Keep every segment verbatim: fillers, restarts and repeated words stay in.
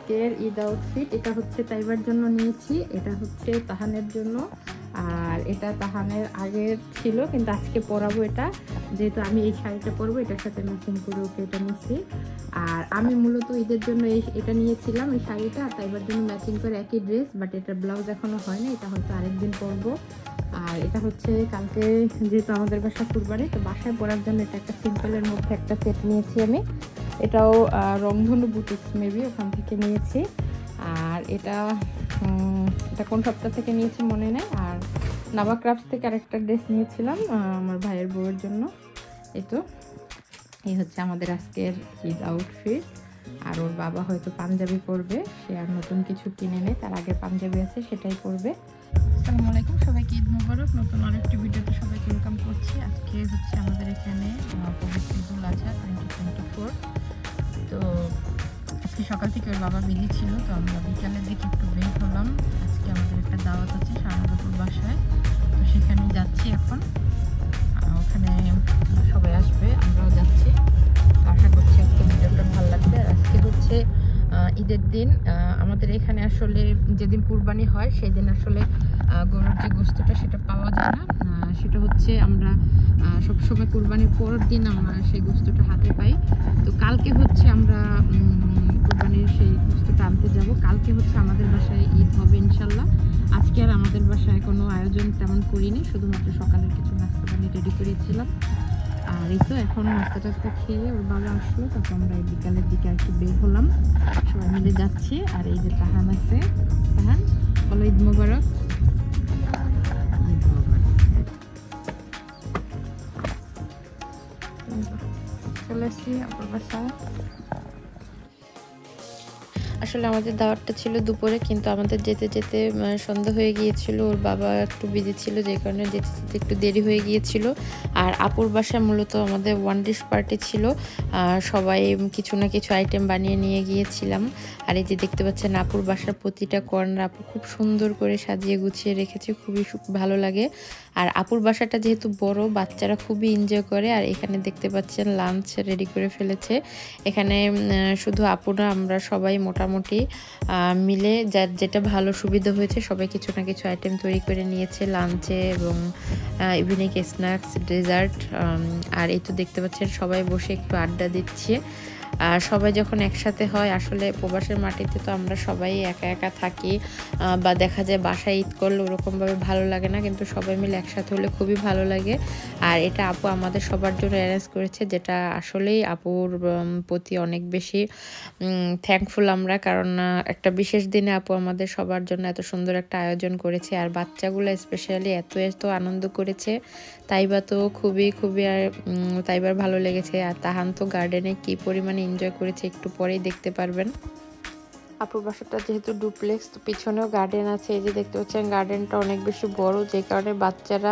আজকের ঈদ আউটফিট। এটা হচ্ছে তাইবার জন্য নিয়েছি, এটা হচ্ছে তাহানের জন্য, আর এটা তাহানের আগের ছিল কিন্তু আজকে পরাবো এটা, যেহেতু আমি এই শাড়িটা পরবো এটার সাথে ম্যাচিং করে ওকে এটা নিয়েছি। আর আমি মূলত ঈদের জন্য এই এটা নিয়েছিলাম এই শাড়িটা, আর তাইবার জন্য ম্যাচিং করে একই ড্রেস, বাট এটার ব্লাউজ এখনো হয়নি, এটা হয়তো আরেকদিন পরবো। আর এটা হচ্ছে কালকে যেহেতু আমাদের বাসা কুরবানি, তো বাসায় পরার জন্য এটা একটা সিম্পলের মধ্যে একটা সেট নিয়েছি আমি, এটাও রংধনু বুটিক্স মেবি ওখান থেকে নিয়েছি। আর এটা এটা কোন সপ্তাহ থেকে নিয়েছি মনে নেই। আর নাবা ক্রাফটস থেকে আরেকটা ড্রেস নিয়েছিলাম আমার ভাইয়ের বউয়ের জন্য। এই তো এই হচ্ছে আমাদের আজকের ঈদ আউটফিট। আর ওর বাবা হয়তো পাঞ্জাবি পরবে, সে আর নতুন কিছু কিনে নেয়, তার আগে পাঞ্জাবি আছে সেটাই পরবে। আসসালামু আলাইকুম, সবাইকে ঈদ মোবারক। নতুন আরেকটি ভিডিওতে সবাইকে ওয়েলকাম করছি। আজকে হচ্ছে আমাদের এখানে পবিত্র Eidul Azha twenty twenty four. তো আজকে সকাল থেকে ওর বাবা বিজি ছিল, তো আমরা বিকালের দিকে একটু বের হলাম। আজকে আমাদের একটা দাওয়াত আছে শাহনাজপুর বাসায়, তো সেখানে যাচ্ছি এখন। ওখানে সবাই আসবে, আমরাও যাচ্ছি। আশা করছি আজকে ভিডিওটা ভালো লাগবে। আর আজকে হচ্ছে ঈদের দিন। আমাদের এখানে আসলে যেদিন কুরবানি হয় সেই দিন আসলে গরুর যে গোস্তটা সেটা পাওয়া যায় না, সেটা হচ্ছে আমরা সবসময় কুরবানির পরের দিন আমরা সেই গোস্তটা হাতে পাই। তো কালকে হচ্ছে আমরা কুরবানির সেই গোস্তটা আনতে যাব। কালকে হচ্ছে আমাদের বাসায় ঈদ হবে ইনশাল্লাহ। আজকে আর আমাদের বাসায় কোনো আয়োজন তেমন করিনি, শুধুমাত্র সকালের কিছু নাস্তা পানি রেডি করেছিলাম। আর এই তো এখন নাস্তা টাস্তা খেয়ে ওর বাবা আসলো, তারপর আমরা এই বিকালের দিকে আর কি বের হলাম, সবাই মিলে যাচ্ছি। আর এই যে তাহান আছে, তাহান বলো ঈদ মোবারক। চলে আসছি আপনার বাসায়। আসলে আমাদের দাওয়াতটা ছিল দুপুরে, কিন্তু আমাদের যেতে যেতে সন্ধ্যা হয়ে গিয়েছিল। ওর বাবা একটু বিজি ছিল, যে কারণে যেতে যেতে একটু দেরি হয়ে গিয়েছিল। আর আপুর বাসায় মূলত আমাদের ওয়ান ডিশ পার্টি ছিল, সবাই কিছু না কিছু আইটেম বানিয়ে নিয়ে গিয়েছিলাম। আর এই যে দেখতে পাচ্ছেন আপুর বাসার প্রতিটা কর্নার আপু খুব সুন্দর করে সাজিয়ে গুছিয়ে রেখেছে, খুবই ভালো লাগে। আর আপুর বাসাটা যেহেতু বড়, বাচ্চারা খুবই এনজয় করে। আর এখানে দেখতে পাচ্ছেন লাঞ্চ রেডি করে ফেলেছে। এখানে শুধু আপু না, আমরা সবাই মোটামুটি মিলে যার যেটা ভালো সুবিধা হয়েছে সবাই কিছু না কিছু আইটেম তৈরি করে নিয়েছে লাঞ্চে এবং ইভিনিং স্ন্যাক্স, ডেজার্ট। আর এই তো দেখতে পাচ্ছেন সবাই বসে একটু আড্ডা দিচ্ছে। আর সবাই যখন একসাথে হয়, আসলে প্রবাসের মাটিতে তো আমরা সবাই একা একা থাকি, বা দেখা যায় বাসায় ঈদ করলে ওরকমভাবে ভালো লাগে না, কিন্তু সবাই মিলে একসাথে হলে খুবই ভালো লাগে। আর এটা আপু আমাদের সবার জন্য অ্যারেঞ্জ করেছে, যেটা আসলেই আপুর প্রতি অনেক বেশি থ্যাঙ্কফুল আমরা, কারণ একটা বিশেষ দিনে আপু আমাদের সবার জন্য এত সুন্দর একটা আয়োজন করেছে। আর বাচ্চাগুলো স্পেশালি এত এত আনন্দ করেছে, তাইবা তো খুবই খুবই তাইবার ভালো লেগেছে। আর তাহান তো গার্ডেনে কি পরিমাণে এনজয় করেছে একটু পরেই দেখতে পারবেন। আপুর বাসাটা যেহেতু ডুপ্লেক্স, তো পিছনেও গার্ডেন আছে। এই যে দেখতে পাচ্ছেন গার্ডেনটা অনেক বেশি বড়, যে কারণে বাচ্চারা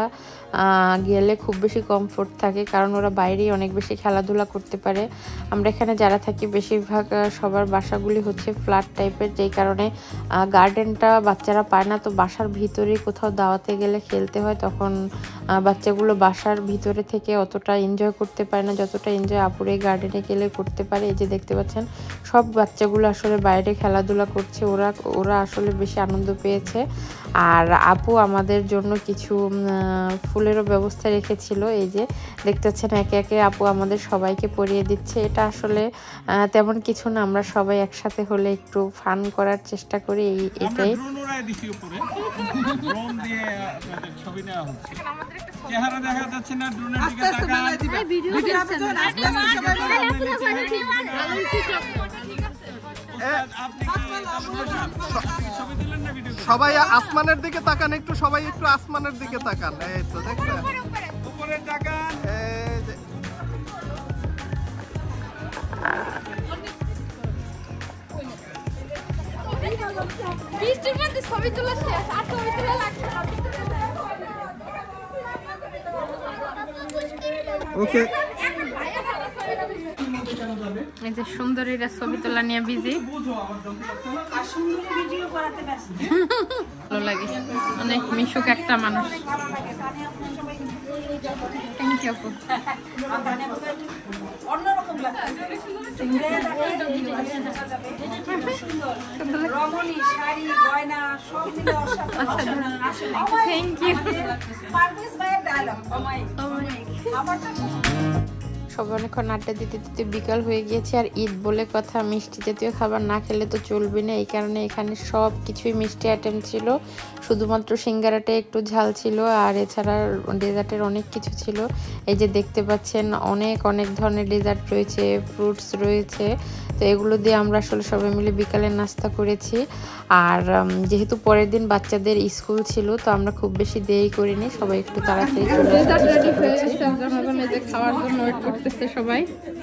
গেলে খুব বেশি কমফোর্ট থাকে, কারণ ওরা বাইরেই অনেক বেশি খেলাধুলা করতে পারে। আমরা এখানে যারা থাকি বেশিরভাগ সবার বাসাগুলি হচ্ছে ফ্ল্যাট টাইপের, যেই কারণে গার্ডেনটা বাচ্চারা পায় না। তো বাসার ভিতরেই কোথাও দাওয়াতে গেলে খেলতে হয়, তখন বাচ্চাগুলো বাসার ভিতরে থেকে অতটা এনজয় করতে পারে না যতটা এনজয় আপুর এই গার্ডেনে গেলে করতে পারে। এই যে দেখতে পাচ্ছেন সব বাচ্চাগুলো আসলে বাইরে খেলাধুলা করছে, ওরা ওরা আসলে বেশি আনন্দ পেয়েছে। আর আপু আমাদের জন্য কিছু ফুলেরও ব্যবস্থা রেখেছিল, এই যে দেখতে পাচ্ছেন একে একে আপু আমাদের সবাইকে পরিয়ে দিচ্ছে। এটা আসলে তেমন কিছু না, আমরা সবাই একসাথে হলে একটু ফান করার চেষ্টা করি, এই এটাই। চেহারা দেখা যাচ্ছে না, ড্রোনের দিকে তাকান। সবাই আসমানের দিকে তাকান, একটু সবাই একটু আসমানের দিকে তাকান। এই তো দেখছেন, উপরে তাকান। এই যে বৃষ্টির মধ্যে ছবি তোলা শেষ, আর ছবি তোলা লাগছে না। ওকে, এই যে সুন্দরীরা ছবি তোলা নিয়ে বিজি, ভালো লাগে, অনেক মিশুক একটা মানুষ। থ্যাংক ইউ আপু। রমণী শাড়ি গয়না সব মিলে অসাধারণ আসলে থ্যাংক ইউ পারভেজ ভাইয়ের ডায়লগ আমারটা সবাই অনেকক্ষণ আড্ডা দিতে দিতে বিকাল হয়ে গিয়েছে। আর ঈদ বলে কথা, মিষ্টি জাতীয় খাবার না খেলে তো চলবে না। এই কারণে এখানে সব কিছুই মিষ্টি আইটেম ছিল, শুধুমাত্র সিঙ্গারাটা একটু ঝাল ছিল, আর এছাড়া ডেজার্টের অনেক কিছু ছিল। এই যে দেখতে পাচ্ছেন অনেক অনেক ধরনের ডেজার্ট রয়েছে, ফ্রুটস রয়েছে। তো এগুলো দিয়ে আমরা আসলে সবাই মিলে বিকালে নাস্তা করেছি। আর যেহেতু পরের দিন বাচ্চাদের স্কুল ছিল, তো আমরা খুব বেশি দেরি করিনি, সবাই একটু তাড়াতাড়ি চলে ডেজার্ট রেডি হয়ে গেছে, জনগণ এই যে খাওয়ার জন্য ওয়েট করতেছে সবাই।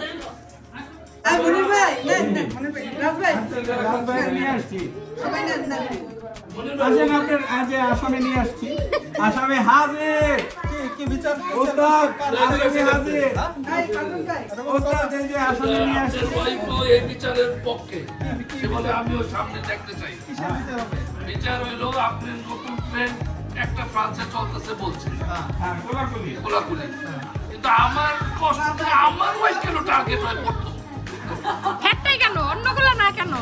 মনির ভাই নেন নেন মনির ভাই রাজ ভাই নিয়ে আসছি। সবাই নেন নেন আসেন আপনার আজ আসামে নিয়ে আসছি। আসামে হাজির কি বিচার ওস্তাদ, আসামে হাজির ভাই কার্টুন গাই ওস্তাদ, এই যে আসামে নিয়ে আসছি। ওয়াইফও এই বিচারের পক্ষে, সে বলে আমিও সামনে দেখতে চাই। বিচার হইলো আপনার নতুন ট্রেন একটা ফ্রান্সে চলতেছে বলছে হ্যাঁ, কোলাকুলি। কোলাকুলি, কিন্তু আমার কষ্ট আমার ওয়াইফ কেন টার্গেট হয় পড়তো। হ্যাটটাই কেন, অন্যগুলো না কেন?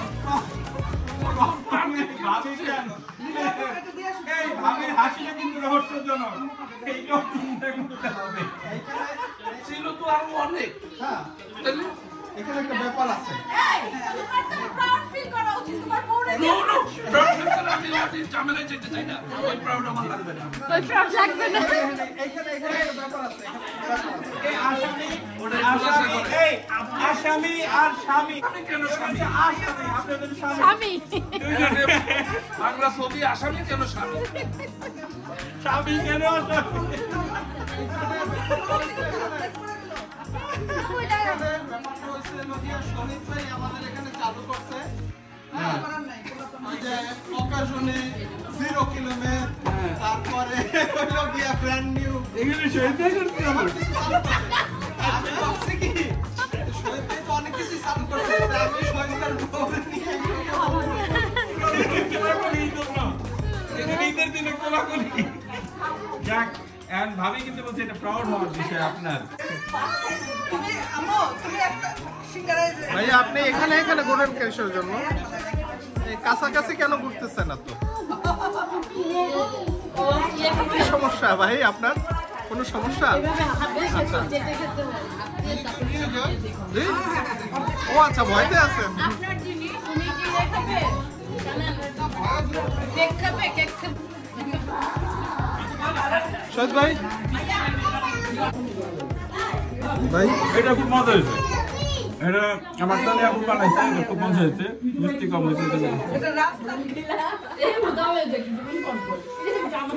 ভাবি কেন? এই ভাবির হাসিটা কিন্তু রহস্যজনক, এইটাও চিন্তা করতে হবে। ছিল তো আরো অনেক, তাইলে এখানে একটা ব্যাপার আছে। প্রাউড ফিল করা উচিত তোমার বউরে No, no, proud feel করে আমি ওই ঝামেলায় যেতে চাই না, ওই proud আমার লাগবে না। ওই প্রাউড লাগবে না। এখানে এখানে একটা ব্যাপার আছে। এই আসামি, ওটাই আসামি, খোলাসা করে। এই আসামি আর স্বামী। আমি কেন স্বামী? আসামি, আপনাদের স্বামী। স্বামী দুইজনে বাংলা ছবি আসামি কেন স্বামী? স্বামী কেন আসামি? ব্যাপারটা হচ্ছে নদিয়া শহীদ ভাই আমাদের এখানে চালু করছে। ওই যে অকাশনে জিরো কিলোমিটার, তারপরে হইলো গিয়া ব্র্যান্ড নিউ। এখানে শহীদ ভাই করতে হবে। আমি ভাবছি কি শহীদ ভাই তো অনেক কিছু চালু করছে, তাই আমি শহীদের বউরে নিয়ে কোলাকুলির জন্য। এখানে ঈদের দিনে কোলাকুলি। যাক, এখন ভাবি কিন্তু বলছে এটা প্রাউড হওয়ার বিষয় আপনার। তুমি আমো তুমি একটা সিঙ্গারায় যে ভাই আপনি এখানে এখানে ঘোরেন কিসের জন্য? এই কাছাকাছি কেন ঘুরতেছেন না তো? কি সমস্যা ভাই আপনার? কোনো সমস্যা? আচ্ছা। জি? ও আচ্ছা, ভয়তে আছেন। আপনার জিনিস উনি কি দেখাবে? জানেন কেক খাবে, কেক খাবে। শহীদ ভাই ভাই এটা খুব মজা হয়েছে। এটা আমার তালে আপু বানাইছে, এটা খুব মজা হয়েছে, মিষ্টি কম হয়েছে। এটা জানি। এটা রাস্তা এই মুদামে দেখি তুমি কোন কোন। এই যে জামাই।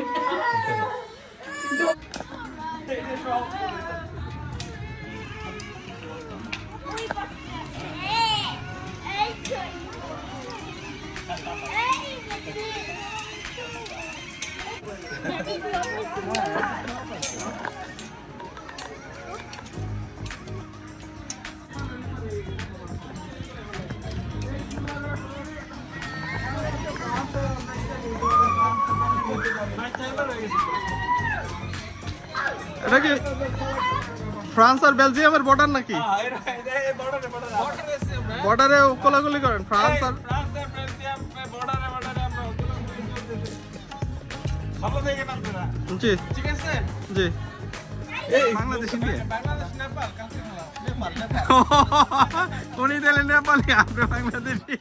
এটা কি ফ্রান্স আর বেলজিয়ামের বর্ডার নাকি? হ্যাঁ, এটা এটা এই বর্ডারে বর্ডারে বর্ডারে কোলাগুলি করেন ফ্রান্স আর ফ্রান্স আর বেলজিয়াম বর্ডারে বর্ডারে আমরা কোলাকুলি করতেছি। ভালো দেখেন আপনারা। জি ঠিক আছে? জি। এই বাংলাদেশ ইন্ডিয়া বাংলাদেশ নেপাল কালকে খেলা। নেপাল নেপাল। উনি দিলেন নেপালি, আপনি বাংলাদেশি।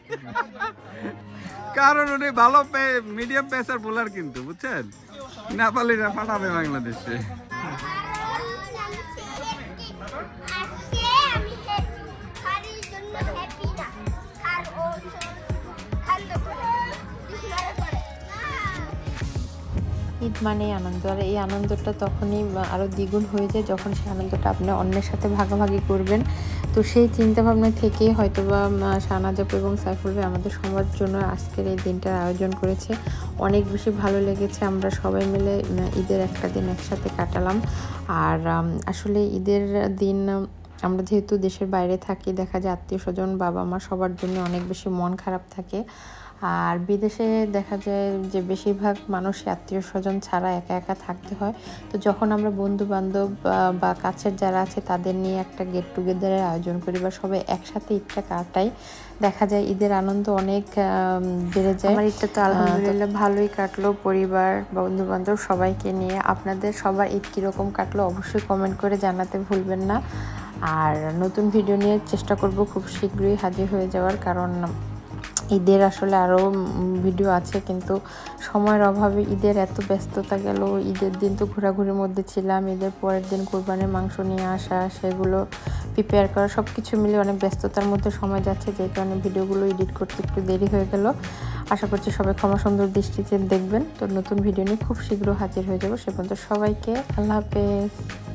কারণ উনি ভালো মিডিয়াম পেসার বোলার কিন্তু, বুঝছেন? নেপালিরা পাঠাবে বাংলাদেশে। ঈদ মানে আনন্দ, আর এই আনন্দটা তখনই আরও দ্বিগুণ হয়ে যায় যখন সেই আনন্দটা আপনি অন্যের সাথে ভাগাভাগি করবেন। তো সেই চিন্তাভাবনা থেকেই হয়তোবা শাহনাজ আপু এবং সাইফুল ভাই আমাদের সবার জন্য আজকের এই দিনটার আয়োজন করেছে। অনেক বেশি ভালো লেগেছে, আমরা সবাই মিলে ঈদের একটা দিন একসাথে কাটালাম। আর আসলে ঈদের দিন আমরা যেহেতু দেশের বাইরে থাকি, দেখা যায় আত্মীয় স্বজন, বাবা মা সবার জন্য অনেক বেশি মন খারাপ থাকে। আর বিদেশে দেখা যায় যে বেশিরভাগ মানুষই আত্মীয় স্বজন ছাড়া একা একা থাকতে হয়। তো যখন আমরা বন্ধু বান্ধব বা কাছের যারা আছে তাদের নিয়ে একটা গেট টুগেদারের আয়োজন করি বা সবাই একসাথে ঈদটা কাটাই, দেখা যায় ঈদের আনন্দ অনেক বেড়ে যায়। আমার ঈদটা তো আলহামদুলিল্লাহ ভালোই কাটলো, পরিবার বন্ধু বান্ধব সবাইকে নিয়ে। আপনাদের সবার ঈদ কীরকম কাটলো অবশ্যই কমেন্ট করে জানাতে ভুলবেন না। আর নতুন ভিডিও নিয়ে চেষ্টা করব খুব শীঘ্রই হাজির হয়ে যাওয়ার, কারণ ঈদের আসলে আরও ভিডিও আছে কিন্তু সময়ের অভাবে ঈদের এত ব্যস্ততা গেল। ঈদের দিন তো ঘোরাঘুরির মধ্যে ছিলাম, ঈদের পরের দিন কোরবানির মাংস নিয়ে আসা, সেগুলো প্রিপেয়ার করা, সব কিছু মিলে অনেক ব্যস্ততার মধ্যে সময় যাচ্ছে, যে কারণে ভিডিওগুলো এডিট করতে একটু দেরি হয়ে গেল। আশা করছি সবাই ক্ষমা সুন্দর দৃষ্টিতে দেখবেন। তো নতুন ভিডিও নিয়ে খুব শীঘ্র হাজির হয়ে যাব। সে পর্যন্ত সবাইকে আল্লাহ হাফেজ।